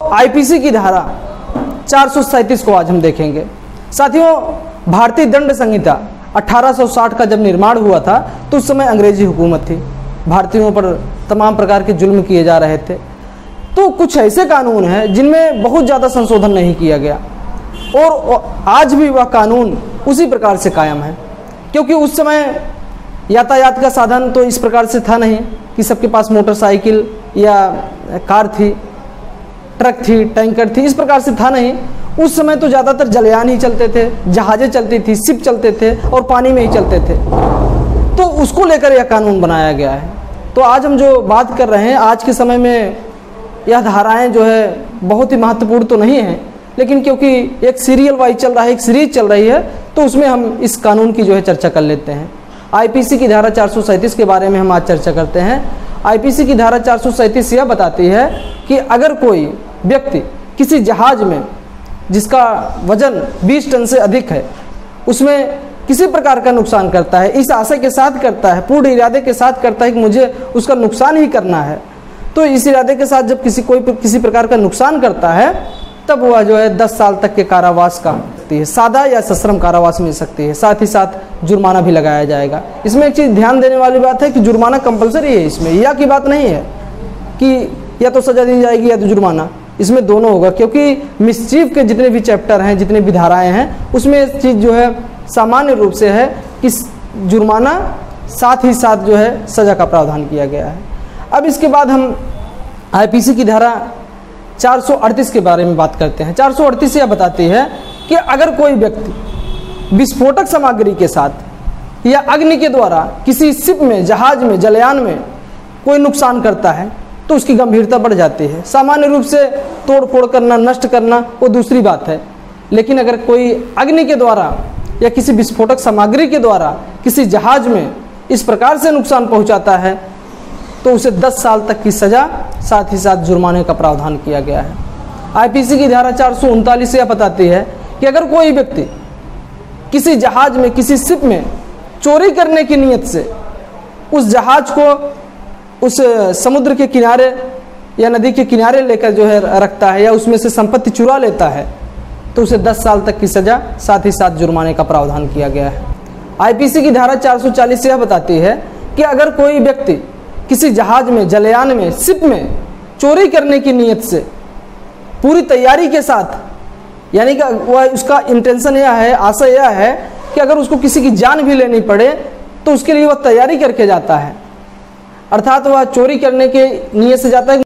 IPC की धारा 437 को आज हम देखेंगे। साथियों, भारतीय दंड संहिता 1860 का जब निर्माण हुआ था तो उस समय अंग्रेजी हुकूमत थी, भारतीयों पर तमाम प्रकार के जुल्म किए जा रहे थे। तो कुछ ऐसे कानून हैं जिनमें बहुत ज़्यादा संशोधन नहीं किया गया और आज भी वह कानून उसी प्रकार से कायम है, क्योंकि उस समय यातायात का साधन तो इस प्रकार से था नहीं कि सबके पास मोटरसाइकिल या कार थी, ट्रक थी, टैंकर थी, इस प्रकार से था नहीं। उस समय तो ज़्यादातर जलयान ही चलते थे, जहाज़ें चलती थी, शिप चलते थे और पानी में ही चलते थे। तो उसको लेकर यह कानून बनाया गया है। तो आज हम जो बात कर रहे हैं, आज के समय में यह धाराएं जो है बहुत ही महत्वपूर्ण तो नहीं है, लेकिन क्योंकि एक सीरियल वाइज चल रहा है, एक सीरीज चल रही है, तो उसमें हम इस कानून की जो है चर्चा कर लेते हैं। आईपीसी की धारा 437 के बारे में हम आज चर्चा करते हैं। आईपीसी की धारा 437 यह बताती है कि अगर कोई व्यक्ति किसी जहाज में जिसका वजन 20 टन से अधिक है, उसमें किसी प्रकार का नुकसान करता है, इस आशय के साथ करता है, पूर्ण इरादे के साथ करता है कि मुझे उसका नुकसान ही करना है, तो इस इरादे के साथ जब किसी प्रकार का नुकसान करता है, तब वह जो है 10 साल तक के कारावास का है, सादा या सश्रम कारावास मिल सकती है। साथ ही साथ जुर्माना भी लगाया जाएगा। इसमें एक चीज़ ध्यान देने वाली बात है कि जुर्माना कंपलसरी है, इसमें या की बात नहीं है कि या तो सजा दी जाएगी या तो जुर्माना, इसमें दोनों होगा, क्योंकि मिसचीफ के जितने भी चैप्टर हैं, जितने भी धाराएं हैं, उसमें इस चीज़ जो है सामान्य रूप से है कि जुर्माना साथ ही साथ जो है सजा का प्रावधान किया गया है। अब इसके बाद हम आईपीसी की धारा 438 के बारे में बात करते हैं। 438 यह बताती है कि अगर कोई व्यक्ति विस्फोटक सामग्री के साथ या अग्नि के द्वारा किसी शिप में, जहाज में, जलयान में कोई नुकसान करता है तो उसकी गंभीरता बढ़ जाती है। सामान्य रूप से तोड़ फोड़ करना, नष्ट करना वो दूसरी बात है, लेकिन अगर कोई अग्नि के द्वारा या किसी विस्फोटक सामग्री के द्वारा किसी जहाज में इस प्रकार से नुकसान पहुंचाता है तो उसे 10 साल तक की सजा, साथ ही साथ जुर्माने का प्रावधान किया गया है। आईपीसी की धारा 439 यह बताती है कि अगर कोई व्यक्ति किसी जहाज में, किसी शिप में चोरी करने की नीयत से उस जहाज को उस समुद्र के किनारे या नदी के किनारे लेकर जो है रखता है या उसमें से संपत्ति चुरा लेता है, तो उसे 10 साल तक की सजा, साथ ही साथ जुर्माने का प्रावधान किया गया है। आईपीसी की धारा 440 यह बताती है कि अगर कोई व्यक्ति किसी जहाज में, जलयान में, शिप में चोरी करने की नीयत से पूरी तैयारी के साथ, यानी कि वह उसका इंटेंशन यह है, आशय यह है कि अगर उसको किसी की जान भी लेनी पड़े तो उसके लिए वह तैयारी करके जाता है, अर्थात वह चोरी करने के नीयत से जाता है।